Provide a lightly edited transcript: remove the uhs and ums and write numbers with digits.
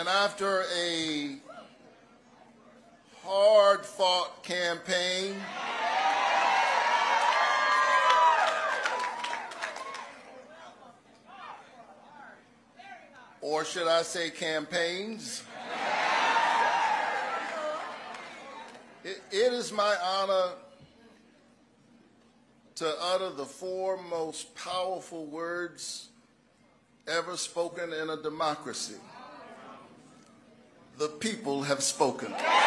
And after a hard-fought campaign, or should I say campaigns, it is my honor to utter the four most powerful words ever spoken in a democracy. The people have spoken.